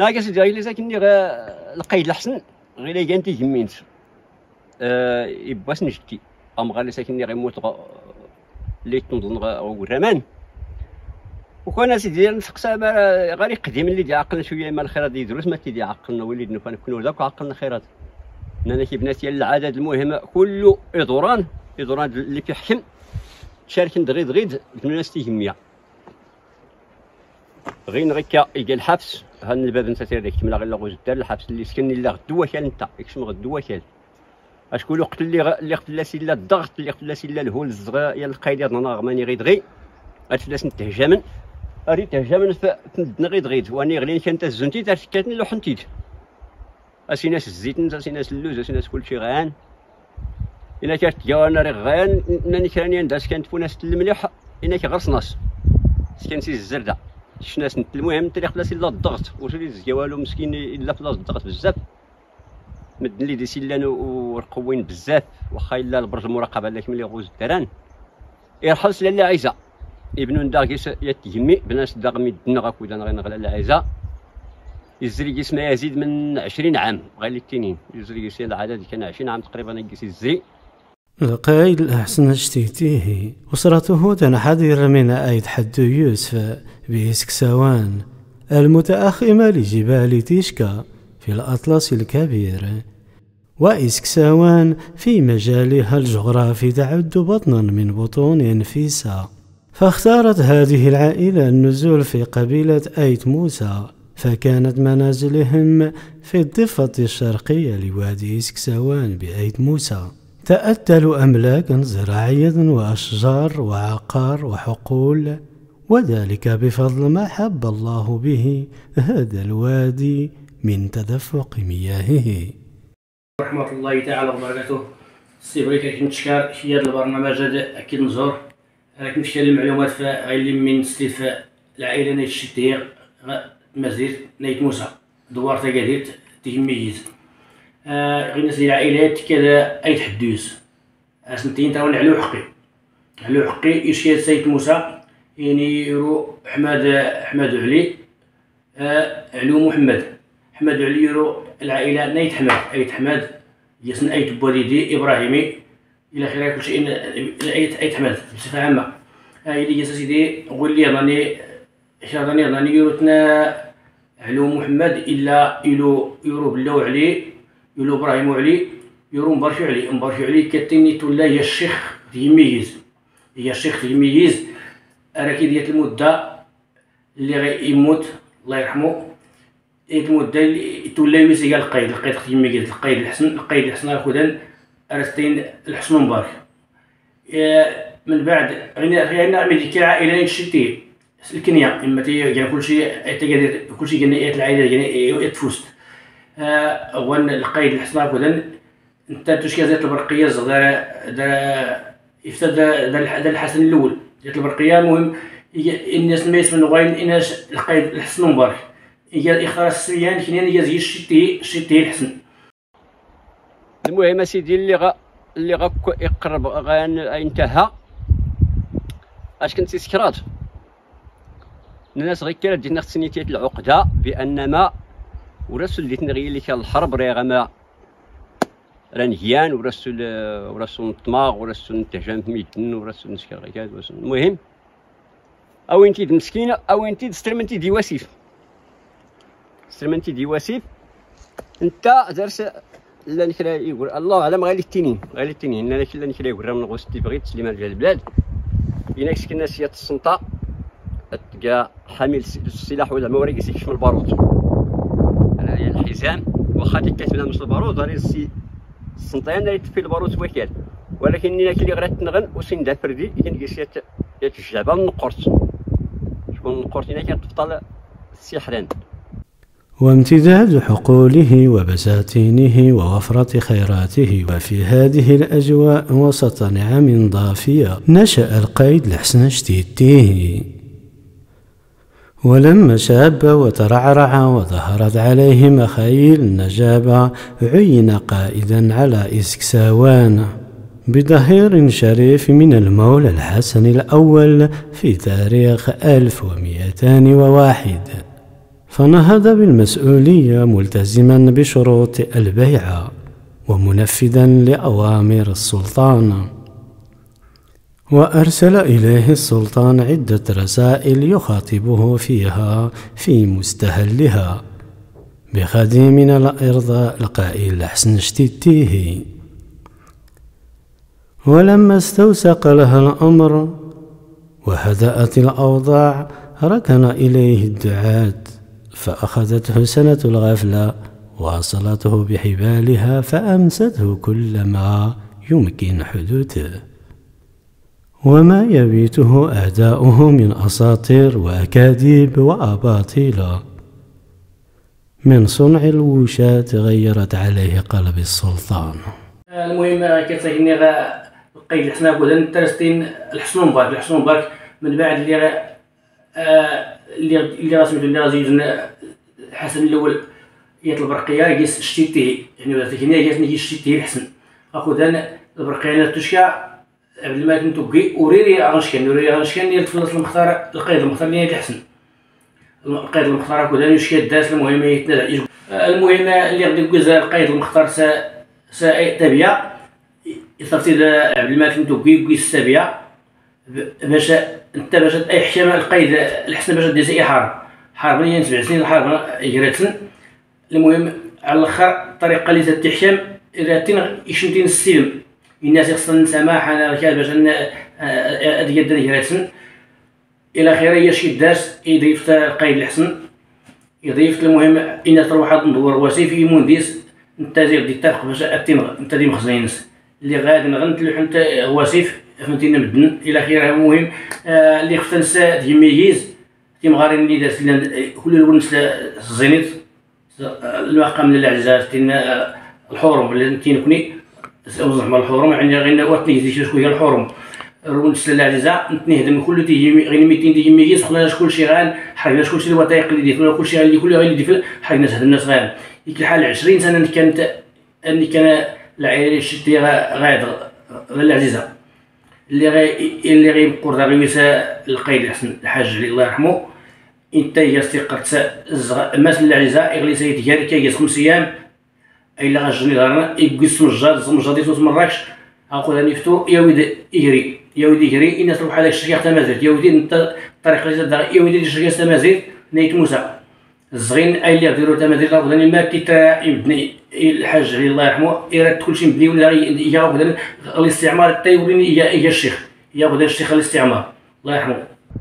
سيدي غير ساكنني القايد الحسن غير كان تيجمينت يباس نجدي غالي ساكنني غيموت اللي تنظن غورمان وكان سيدي نسقسا غير قديم اللي عقلنا شويه مال الخيرات يدرس ما تيدي عقلنا وليدنا كنكونوا ذاك عقلنا خيرات انا كي بناتي العدد المهم كله يدوران اللي كيحكم تشاركن دغيد الناس تيهميا غير نغيكا يجي الحبس هان الباب انت تيريك تملا غير لغوز دار الحبس اللي سكنني لا غدو وكال انت يكشم غدو وكال اشكون قتل اللي قتل سيلا الضغط اللي قتل سيلا الهول الصغير يا القايد نغماني غير دغي اتفلاس نتهجمن اريد تهجمن فندنا غير دغيد واني غلين كانت الزنتي تاكاتني لو حنتيت اسيناس الزيت اسيناس اللوز اسيناس كلشي غان الا كانت جوانا راه غان انني كراني نداس كانت فوناس المليح الا كيغرس ناس سكن سي الزرده شناس المهم انت اللي خلاص الا الضغط واش اللي زكا والو مسكين الا فلاص الضغط بزاف مدن لي دي سيلان ورقوين بزاف واخا الا البرج المراقبه لكن ملي غوز الدران يرحل سلا لا عايزه ابن داغيس يتهمي بناس داغمي دنغاك ودا غنغلا لا عايزه يزري اسمه يزيد من 20 عام غير التنين يزري سي العدد كان 20 عام تقريبا يجلس يزري القايد الأحسن اشتيتيه أسرته تنحدر من أيد حد يوسف بإسكسوان المتأخمة لجبال تيشكا في الأطلس الكبير، وإسكسوان في مجالها الجغرافي تعد بطنا من بطون نفيسة، فاختارت هذه العائلة النزول في قبيلة أيت موسى، فكانت منازلهم في الضفة الشرقية لوادي إسكسوان بأيت موسى، تأتل أملاكا زراعية وأشجار وعقار وحقول، وذلك بفضل ما حب الله به هذا الوادي من تدفق مياهه. رحمة الله تعالى وبركاته. السي بريك كنتشكر في هذا البرنامج هذا أكيد نزور راك نشكر المعلومات غير من استيفاء العائلة نايت الشتير مزير نايت موسى دوار تقادير تيميز غير ناس العائلات كذا أي تحديث سنتين تاون علو حقي يشكي سيد موسى يعني يرو حماد علي علو محمد علي يرو العائلة نايت حماد أيت حماد يسن أيت بوليدي إبراهيمي إلى آخره كل شيء أيت حماد بصفة عامة اللي جا سيدي قول لي راني يروتنا علو محمد إلا يرو بلاو علي يلو ابراهيم علي يرو مبارشو علي كتني تولا هي الشيخ تيميز راكي ديال المده اللي غيموت الله يرحمه المده اللي تولا يوسي القايد تيميز القايد الحسن اخوذا ارستين الحسن مبارك من بعد غينا ملي العائله نشتي الكنيه اما تي كلشي قلنا العائله يتفوست وان القايد الحسن كذا انت تشكي زيت البرقيه دار افتاد دار الحسن الاول زيت البرقيه المهم الناس ما يسمنوا غاين اناش القايد الحسن مبارك يختار السريان كنين يزي الشتي الحسن. المهم سيدي اللي يقرب انتهى اش كنت سكرات الناس غير كانت دينا سنيتيات العقده بان ما ورسل اللي تنغي اللي كان الحرب راه رانهيان ورسل الطماغ ورسل التهجم في ميدن ورسل نسكريات المهم او انتي مسكينه او انتي سترمنتي دي واسيف انت درس لا نكرا يقول الله اعلم غير التنين انا كلا نكرا يقول راه من غوستي بغيت سليمان ديال البلاد بينك سكننا سيات السلطه تلقى حامل السلاح ولا ما وريك يكشف البارود هي الحزام واخا كاتب لها مش البارود راه السنطيان يطفي البارود وكال ولكن الا كلي غير تنغن وسين دا فردي كنجلس يتجعبا النقرت شكون النقرت هنا كتفطل السحران. وامتداد حقوله وبساتينه ووفرة خيراته، وفي هذه الأجواء وسط نعم ضافية نشأ القايد الحسن شتيتيه، ولما شاب وترعرع وظهرت عليه مخايل النجابة عين قائدا على إسكسوان بظهير شريف من المولى الحسن الأول في تاريخ 1201، فنهض بالمسؤولية ملتزما بشروط البيعة ومنفذا لأوامر السلطان، وأرسل إليه السلطان عدة رسائل يخاطبه فيها في مستهلها بخديم الإرضاء القائل لحسن شتيتيه. ولما استوسق لها الأمر وهدأت الأوضاع ركن إليه الدعاة، فأخذته سنة الغفلة واصلته بحبالها فأمسته كلما يمكن حدوثه، وما يبيته أعداؤه من أساطير وأكاذيب وأباطيل من صنع الوشاة غيرت عليه قلب السلطان. المهم كتعجبني القيد الحسن هكذا ترستين الحسن مبارك من بعد اللي رسمته اللي غازي الحسن الاول يطلب البرقيه يقيس شتيتيه، يعني ولا هنا يجي شتيتيه الحسن اخذ البرقيه تشكا عبد الملك نتوكي وريري غنشكن يتفلت المختار القيد المختار اللي الحسن القيد المختار هكذا يشكي الداس. المهم يتنازع المهم اللي غادي يقول القيد المختار تابعه يصيفط عبد الملك نتوكي يقيس السابعه باش اي حكام القيد الحسن باش دير اي حرب اللي 7 سنين الحرب جراتن. المهم على الاخر الطريقه اللي تحكم اذا تين يشنتين السلم الناس خصنا نسامح انا كان باش ادير جراتن الى اخره. هي شي داس يضيف القيد الحسن يضيف. المهم ان تروح ندور وسيف يمونديس انت زيد تتفق باش انت ديما خزينس اللي غادي نغنتلو انت وسيف فهمتينا مدن الى اخره. المهم اللي خفتنس تيميز تيمغارين اللي دارت لنا كل الونس الزينيت المقام للعزاز تين الحرم اللي تينكني زعما الحرم يعني غير واتني شويه الحرم الونس للعزاز نتنهدم كل تيجي غير 200 تيميز خلينا كلشي غان حرقنا كلشي الوثائق اللي ديفنا كلشي اللي كل اللي ديف حرقنا هاد الناس غان ديك الحال 20 سنه كانت اني كان العائله الشتي غاد العزيزه اللي غيبقر غيوسا القيد الحسن الحاج الله يرحمه انت يستيقظت الناس العزاء يغلي سيد ديالك كيجلس 5 ايام الا غجني دارنا يقيس مجاد يسوس مراكش اخذ نفتو يا ولدي يجري يا ولدي يجري الناس تروح على الشيخ حتى مازال يا ولدي انت الطريق اللي تدار يا ولدي الشيخ حتى مازال نيت موسى الصغير اي اللي يديروا حتى مازال غادي ما كيتا يبني الحاج الله يرحمه يرد كلشي مبني ولا ياخذ الاستعمار حتى يولي يا الشيخ ياخذ الشيخ الاستعمار الله يرحمه.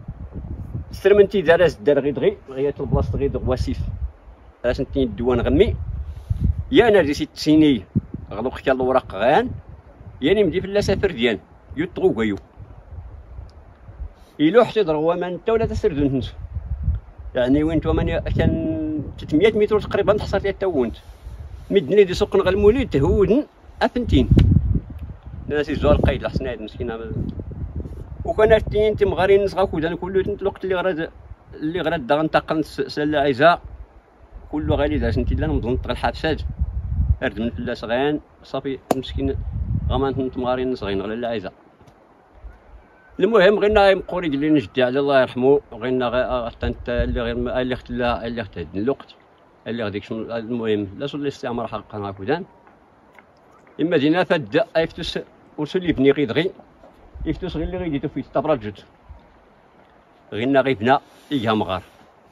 سرمنتي دارس دار غير غيات البلاصه غير واسيف علاش نتي الدوان غمي يا انا دي 6 سنين غلوق كان الورق غان يعني مدي في السفر ديال يطغو غيو يلو حتى ضروا ما انت ولا تسردو انت يعني وين تو من كان 300 متر تقريبا حصلت لي تاونت مدني دي سوق المولد تهودن افنتين ناس يزور القيد الحسن هاد مسكينه وكان تين تمغارين نصغا كودان كله الوقت اللي غراد دا غنتقن سلا عيزه كله غالي داز انت لا نظن طغى الحبسات ارد من فلاس غان صافي مسكين غمان تمغارين صغيرين غير لا عيزه. المهم غينا يمقوري قال لي نجدي على الله يرحمه غينا حتى انت اللي اختلا اللي اختاد الوقت اللي غاديك. المهم لا صلي الاستعمار حقا هكذا اما دينا فد يفتس وصل يبني غير يفتس غير اللي غيديتو في الطبرجت غينا غيبنا يجا مغار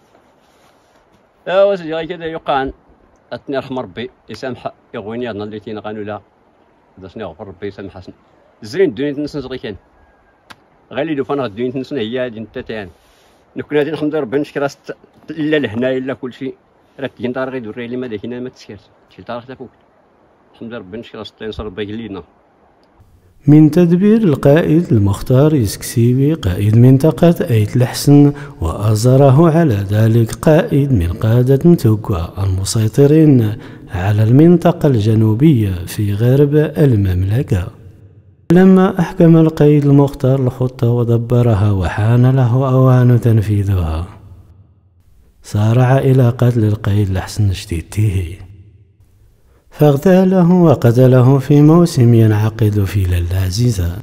وسجي غير كذا يقان اتني رحم ربي يسامح يغويني هاد اللي تينا قالوا لا داسني غفر ربي يسامح حسن زين الدنيا تنسن صغير كان غير اللي فانا الدنيا تنسن هي هادي انت تاعنا نكون هادي الحمد لله ربي نشكر الا لهنا الا كلشي راه تجي نطار غير دوري لي ما داك هنا ما تسكرش شي طار حتى فوق الحمد لله ربي نشكر ينصر ربي لينا. من تدبير القائد المختار يسكسيبي قائد منطقة أيت الحسن وأزره على ذلك قائد من قادة متوكا المسيطرين على المنطقة الجنوبية في غرب المملكة. لما أحكم القائد المختار الخطة ودبرها وحان له أوان تنفيذها سارع إلى قتل القائد الحسن شتيتيه فاغتاله وقتله في موسم ينعقد في للعزيزة.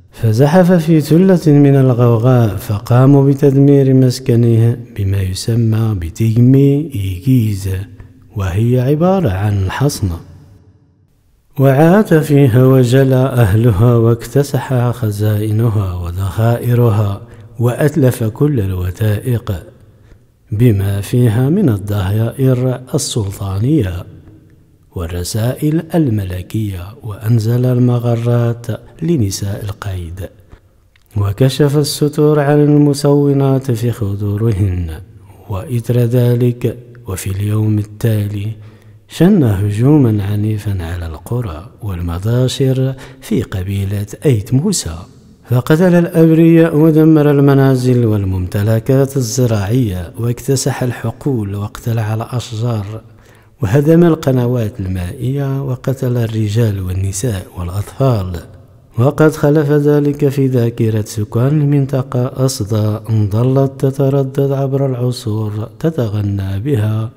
فزحف في ثلة من الغوغاء فقاموا بتدمير مسكنه بما يسمى بتجمي إيجيز، وهي عبارة عن حصن، وعات فيها وجلى أهلها واكتسح خزائنها وذخائرها وأتلف كل الوثائق بما فيها من الضرائر السلطانية والرسائل الملكية، وأنزل المغرات لنساء القيد، وكشف الستور عن المسونات في خدورهن. وإثر ذلك وفي اليوم التالي شن هجوما عنيفا على القرى والمضاشر في قبيلة أيت موسى، فقتل الأبرياء ودمر المنازل والممتلكات الزراعية واكتسح الحقول واقتلع الأشجار وهدم القنوات المائية وقتل الرجال والنساء والأطفال. وقد خلف ذلك في ذاكرة سكان المنطقة أصداء ظلت تتردد عبر العصور تتغنى بها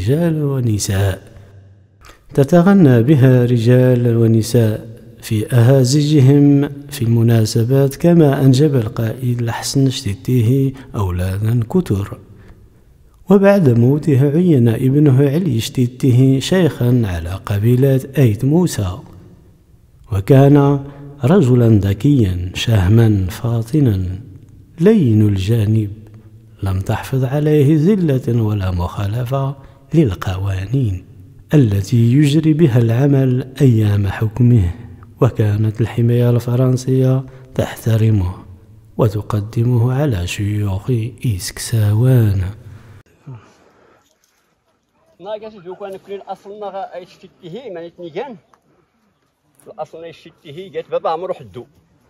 رجال ونساء في أهازجهم في المناسبات، كما أنجب القائد لحسن شتيته أولادا كثر. وبعد موته عين ابنه علي شتيته شيخا على قبيلة أيت موسى، وكان رجلا ذكيا شهما فاطنا لين الجانب، لم تحفظ عليه زلة ولا مخالفة للقوانين التي يجري بها العمل أيام حكمه، وكانت الحماية الفرنسية تحترمه وتقدمه على شيوخ إسكساوان. ناقص كان كل اصلنا يشتيه ما نتنيجان الاصل يشتيه جات بابا عمرو حدو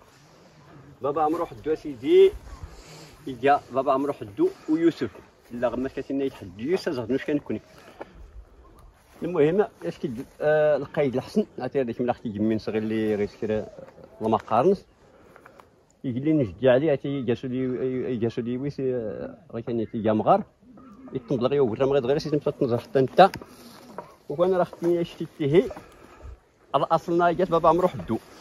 سيدي يجا بابا عمرو حدو ويوسف لا غما كاتينا يتحدو يوسف زاد واش كنكوني. المهم اش كي القايد الحسن عطيه هذيك ملي خدي من صغير اللي غير كرا ما قارنش يقول لي نجدي عليه يجاسو لي ويس راه كان تيجا مغار يتنضل غير ورا ما غير سيتم تنظر حتى انت. وكان راه خدني شتيه اصلنا جات بابا عمرو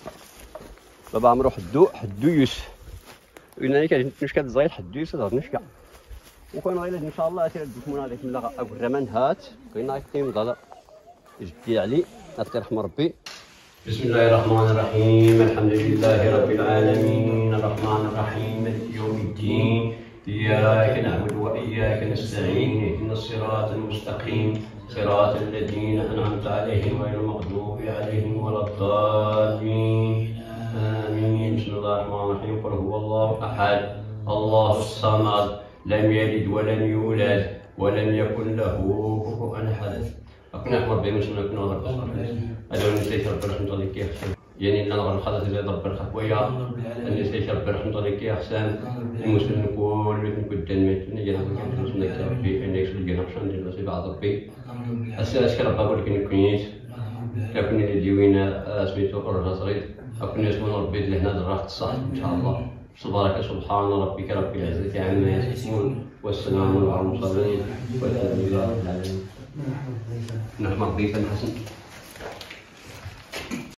حدو يوسف قلنا لك واش كتزغير حدو يوسف زاد نشكا. وكان غير ان شاء الله تيردكم عليك من الرمان هات قلنا يقيم ضل جدي علي الله يرحم ربي. بسم الله الرحمن الرحيم، الحمد لله رب العالمين، الرحمن الرحيم، مالك يوم الدين، إياك نعبد وإياك نستعين، اهدنا الصراط المستقيم، صراط الذين أنعمت عليهم غير المغضوب عليهم ولا الضالين، آمين. بسم الله الرحمن الرحيم، قل هو الله أحد الله الصمد لم يلد ولم يولد ولم يكن له كفوا أحد. أكون أكبر بين مسلم أكون غير بصر هذا نسيت ربي رحمة الله كي أحسن يعني إلا نغير الخلاص إذا ربي الخطوية نسيت ربي رحمة الله كي أحسن المسلم كل قدام ميت نجي نقول لك مسلم لك ربي إنك سلجي نقشان ديال نصيب عاد ربي أسألك ربي أقول لك إنك كنيت كون اللي ديوينا سميتو قرر صغير أكون يسمون ربي اللي هنا دراك الصح إن شاء الله. تبارك سبحان ربك رب العزة عما يصفون والسلام على المرسلين والحمد لله رب العالمين. نحمد ضيفا حسن.